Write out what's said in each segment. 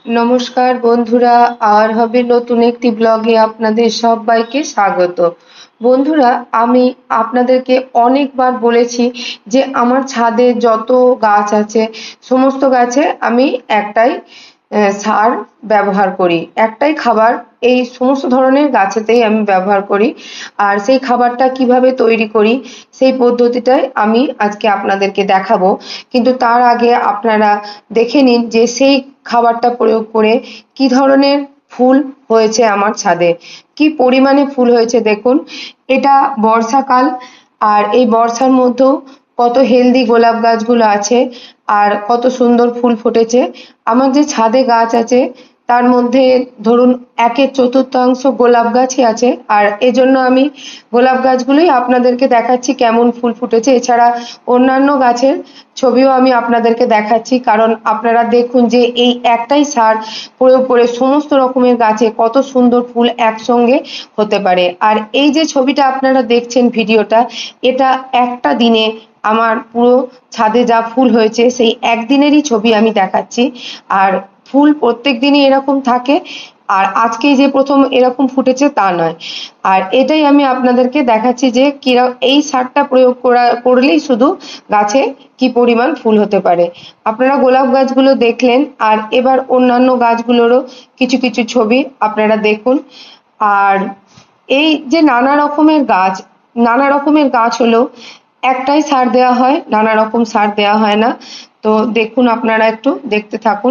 নমস্কার বন্ধুরা, আর হবে নতুন একটি ব্লগে আপনাদের সবাইকে স্বাগত। বন্ধুরা, আমি আপনাদেরকে অনেকবার বলেছি যে আমার ছাদে যত গাছ আছে সমস্ত গাছে আমি একটাই সার ব্যবহার করি, একটাই খাবার এই সমস্ত ধরনের গাছেতেই আমি ব্যবহার করি। আর সেই খাবারটা কিভাবে তৈরি করি সেই পদ্ধতিটাই আমি আজকে আপনাদেরকে দেখাবো। কিন্তু তার আগে আপনারা দেখে নিন যে সেই খাবারটা প্রয়োগ করে কি ধরনের ফুল হয়েছে আমার ছাদে, কি পরিমাণে ফুল হয়েছে দেখুন। এটা বর্ষাকাল, আর এই বর্ষার মধ্যেও কত হেলদি গোলাপ গাছগুলো আছে আর কত সুন্দর ফুল ফুটেছে। আমার যে ছাদে গাছ আছে তার মধ্যে ধরুন 1/4 গোলাপ গাছই আছে, আর এজন্য আমি গোলাপ গাছগুলোই আপনাদেরকে দেখাচ্ছি কেমন ফুল ফুটেছে। এছাড়া অন্যান্য গাছের ছবিও আমি আপনাদেরকে দেখাচ্ছি, কারণ আপনারা দেখুন যে এই একটাই সার প্রয়োগ করে সমস্ত রকমের গাছে কত সুন্দর ফুল একসঙ্গে হতে পারে। আর এই যে ছবিটা আপনারা দেখছেন ভিডিওটা, এটা একটা দিনে আমার পুরো ছাদে যা ফুল হয়েছে সেই একদিনেরই ছবি আমি দেখাচ্ছি। আর ফুল প্রত্যেক দিনই এরকম থাকে, আর আজকেই যে প্রথম এরকম ফুটেছে তা নয়। আর এটাই আমি আপনাদেরকে দেখাচ্ছি যে এই সারটা প্রয়োগ করলেই শুধু গাছে কি পরিমাণ ফুল হতে পারে। আপনারা গোলাপ গাছগুলো দেখলেন, আর এবার অন্যান্য গাছগুলোরও কিছু কিছু ছবি আপনারা দেখুন। আর এই যে নানা রকমের গাছ হলেও একটাই সার দেওয়া হয়, নানা রকম সার দেওয়া হয় না। তো দেখুন, আপনারা একটু দেখতে থাকুন।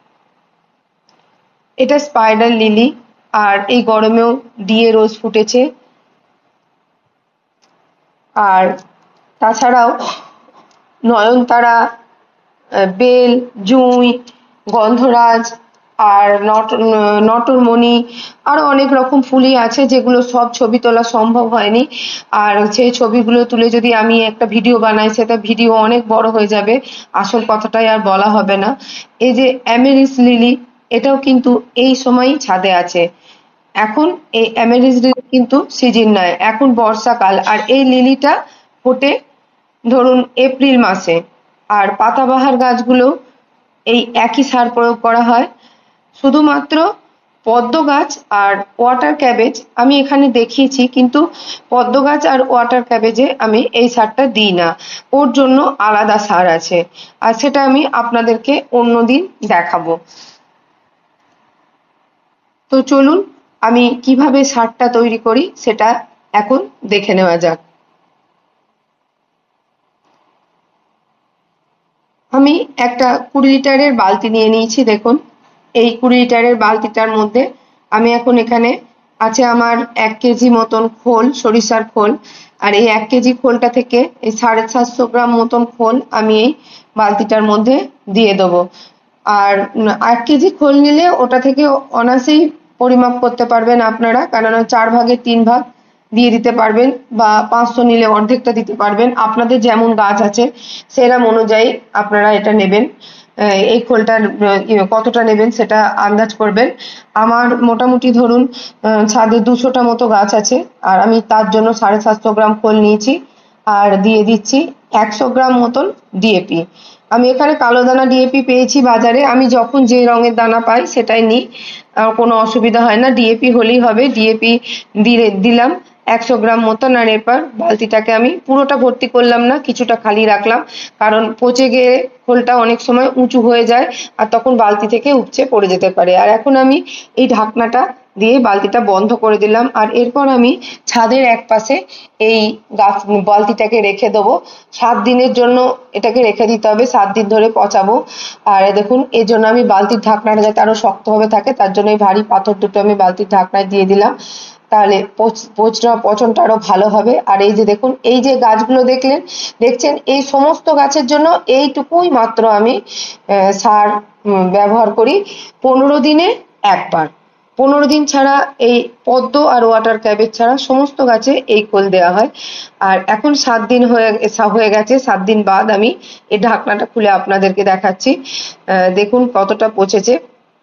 এটা স্পাইডার লিলি, আর এই গরমেও ডিএ রোজ ফুটেছে। আর তাছাড়াও নয়নতারা, বেল, জুঁই, গন্ধরাজ, আর নটরমণি, আরো অনেক রকম ফুলই আছে যেগুলো সব ছবি তোলা সম্ভব হয়নি। আর সেই ছবিগুলো তুলে যদি আমি একটা ভিডিও বানাই সেটা ভিডিও অনেক বড় হয়ে যাবে, আসল কথাটাই আর বলা হবে না। এই যে অ্যামেরিস লিলি, এটাও কিন্তু এই সময়ই ছাদে আছে। এখন এই অ্যামেরিস লিলি কিন্তু সিজন নয়, এখন বর্ষাকাল, আর এই লিলিটা ফোটে ধরুন এপ্রিল মাসে। আর পাতাবাহার গাছগুলো এই একই সার প্রয়োগ করা হয়। শুধুমাত্র পদ্ম গাছ আর ওয়াটার ক্যাবেজ আমি এখানে দেখিয়েছি, কিন্তু পদ্ম গাছ আর ওয়াটার ক্যাবেজে আমি এই সারটা দিই না, ওর জন্য আলাদা সার আছে, আর সেটা আমি আপনাদেরকে অন্যদিন দেখাবো। তো চলুন আমি কিভাবে সারটা তৈরি করি সেটা এখন দেখে নেওয়া যাক। আমি একটা 20 লিটারের বালতি নিয়ে নিয়েছি। দেখুন, এই 20 লিটারের বালতিটার মধ্যে আমি এখন এখানে আছে আমার 1 কেজি মতন খোল, সরিষার খোল। আর এই 1 কেজি খোলটা থেকে এই 750 গ্রাম মতন খোল আমি এই বালতিটার মধ্যে দিয়ে দেবো। আর 1 কেজি খোল নিলে ওটা থেকে অনায়াসেই পরিমাপ করতে পারবেন আপনারা, কেননা 4 ভাগের 3 ভাগ দিয়ে দিতে পারবেন, বা 500 নিলে অর্ধেকটা দিতে পারবেন। আপনাদের যেমন গাছ আছে সেরকম অনুযায়ী আপনারা এটা নেবেন। এই খোলটার কতটা নেবেন সেটা আন্দাজ করবেন। আমার মোটামুটি ধরুন ছাদে 200টা মতো গাছ আছে, আর আমি তার জন্য 750 গ্রাম খোল নিয়েছি। আর দিয়ে দিচ্ছি 100 গ্রাম মতন ডিএপি। আমি এখানে কালো দানা ডিএপি পেয়েছি বাজারে, আমি যখন যে রঙের দানা পাই সেটাই নিই, কোনো অসুবিধা হয় না, ডিএপি হলেই হবে। ডিএপি দিলাম 100 গ্রাম মতন। আর এরপর বালতিটাকে আমি পুরোটা ভর্তি করলাম না, কিছুটা খালি রাখলাম, কারণ পচে গিয়ে খোলটা অনেক সময় উঁচু হয়ে যায় আর তখন বালতি থেকে উপচে পড়ে যেতে পারে। আর এখন আমি এই ঢাকনাটা দিয়ে বালতিটা বন্ধ করে দিলাম। আর এরপর আমি ছাদের এক পাশে এই বালতিটাকে রেখে দেবো। 7 দিনের জন্য এটাকে রেখে দিতে হবে, 7 দিন ধরে পচাবো। আর দেখুন, এর জন্য আমি বালতির ঢাকনাটা যাতে আরো শক্তভাবে থাকে তার জন্য এই ভারী পাথর দুটো আমি বালতির ঢাকনায় দিয়ে দিলাম, তাহলে পচনটা আরো ভালো হবে। আর এই যে দেখুন, এই যে গাছগুলো দেখছেন, এই সমস্ত গাছের জন্য এইটুকুই মাত্র আমি সার ব্যবহার করি 15 দিনে একবার। 15 দিন ছাড়া এই পদ্ম আর ওয়াটার ক্যাবেজ ছাড়া সমস্ত গাছে এই খোল দেওয়া হয়। আর এখন 7 দিন হয়ে গেছে, 7 দিন বাদ আমি এই ঢাকনাটা খুলে আপনাদেরকে দেখাচ্ছি। দেখুন কতটা পচেছে।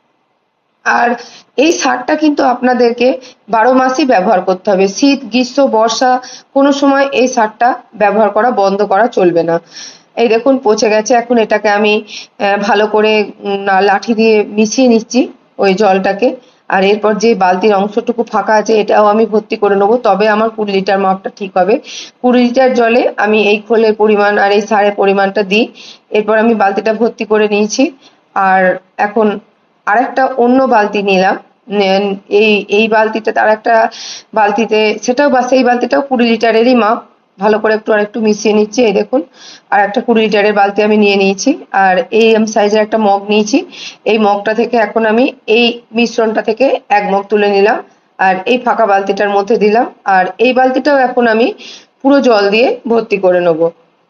আর এই সারটা কিন্তু আপনাদেরকে 12 মাসই ব্যবহার করতে হবে, শীত, গ্রীষ্ম, বর্ষা কোনো সময় এই সারটা ব্যবহার করা বন্ধ করা চলবে না। এই দেখুন পচে গেছে। এখন এটাকে আমি ভালো করে লাঠি দিয়ে মিশিয়ে নিচ্ছি ওই জলটাকে। আর এরপর যে বালতির অংশটুকু ফাঁকা আছে এটাও আমি ভর্তি করে নেবো, তবে আমার 20 লিটার মাপটা ঠিক হবে। 20 লিটার জলে আমি এই খোলের পরিমাণ আর এই সারের পরিমাণটা দিই। এরপর আমি বালতিটা ভর্তি করে নিয়েছি। আর এখন আরেকটা অন্য বালতি নিলাম। এই এই বালতিটা আর একটা বালতিতে, সেটাও বা সেই বালতিটাও 20 লিটারেরই মাপ। ভালো করে আরেকটু মিশিয়ে নিচ্ছি। এই দেখুন আর একটা 20 লিটারের বালতি আমি নিয়ে নিয়েছি। আর এই সাইজের একটা মগ নিয়েছি। এই মগটা থেকে এখন আমি এই মিশ্রণটা থেকে 1 মগ তুলে নিলাম আর এই ফাঁকা বালতিটার মধ্যে দিলাম। আর এই বালতিটাও এখন আমি পুরো জল দিয়ে ভর্তি করে নেবো।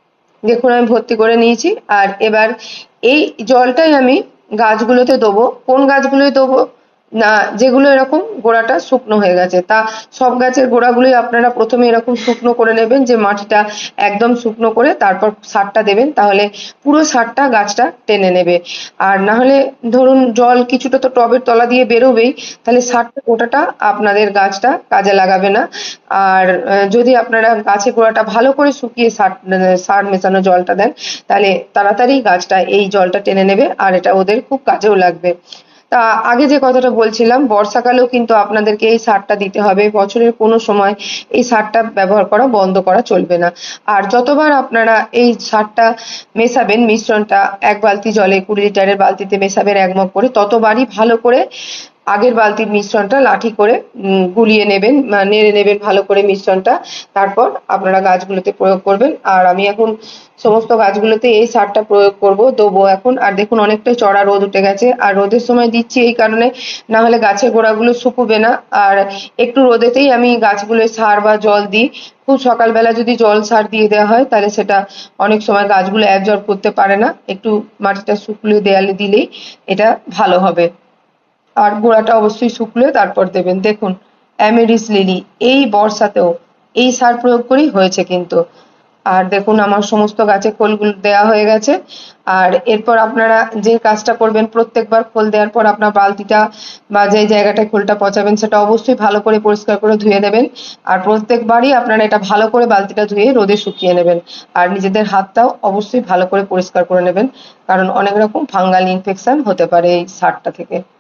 দেখুন আমি ভর্তি করে নিয়েছি। আর এবার এই জলটাই আমি গাছগুলোতে দেবো। কোন গাছগুলোয় দেবো না, যেগুলো এরকম গোড়াটা শুকনো হয়ে গেছে। তা সব গাছের গোড়াগুলোই আপনারা প্রথমে এরকম শুকনো করে নেবেন, যে মাটিটা একদম শুকনো করে তারপর সারটা দেবেন, তাহলে পুরো সারটা গাছটা টেনে নেবে। আর না হলে ধরুন জল কিছুটা তো টবের তলা দিয়ে বেরোবেই, তাহলে সারটা গোটাটা আপনাদের গাছটা কাজে লাগাবে না। আর যদি আপনারা গাছের গোড়াটা ভালো করে শুকিয়ে সার মেশানো জলটা দেন, তাহলে তাড়াতাড়ি গাছটা এই জলটা টেনে নেবে আর এটা ওদের খুব কাজেও লাগবে। তা আগে যে কথাটা বলছিলাম, বর্ষাকালেও কিন্তু আপনাদেরকে এই সারটা দিতে হবে। বছরের কোনো সময় এই সারটা ব্যবহার করা বন্ধ করা চলবে না। আর যতবার আপনারা এই সারটা মেশাবেন, মিশ্রণটা 1 বালতি জলে 20 লিটারের বালতিতে মেশাবেন 1 মগ করে, ততবারই ভালো করে আগের বালতির মিশ্রণটা লাঠি করে গুলিয়ে নেবেন, নেড়ে নেবেন ভালো করে মিশ্রণটা। তারপর আপনারা গাছগুলোতে প্রয়োগ করবেন। আর আমি এখন সমস্ত গাছগুলোতে এই সারটা প্রয়োগ করব, দেবো এখন। আর দেখুন অনেকটাই চড়া রোদ উঠে গেছে। আর রোদের সময় দিচ্ছি এই কারণে, না হলে গাছের গোড়াগুলো শুকোবে না। আর একটু রোদেতেই আমি গাছগুলোয় সার বা জল দিই। খুব সকালবেলা যদি জল সার দিয়ে দেওয়া হয় তাহলে সেটা অনেক সময় গাছগুলো অ্যাবজর্ব করতে পারে না। একটু মাটিটা শুকলে দেয়ালে দিলেই এটা ভালো হবে। আর গোড়াটা অবশ্যই শুকলে তারপর দেবেন। দেখুন অ্যামেরিস লিলি এই বর্ষাতেও এই সার প্রয়োগ করেই হয়েছে কিন্তু। আর দেখুন আমার সমস্ত গাছে খোলগুলো দেওয়া হয়ে গেছে। আর এরপর আপনারা যে কাজটা করবেন, প্রত্যেকবার খোল দেওয়ার পর আপনার বালতিটা বা যে জায়গাটায় খোলটা পচাবেন সেটা অবশ্যই ভালো করে পরিষ্কার করে ধুয়ে দেবেন। আর প্রত্যেকবারই আপনারা এটা ভালো করে বালতিটা ধুয়ে রোদে শুকিয়ে নেবেন। আর নিজেদের হাতটাও অবশ্যই ভালো করে পরিষ্কার করে নেবেন, কারণ অনেক রকম ফাঙ্গাল ইনফেকশন হতে পারে এই সারটা থেকে।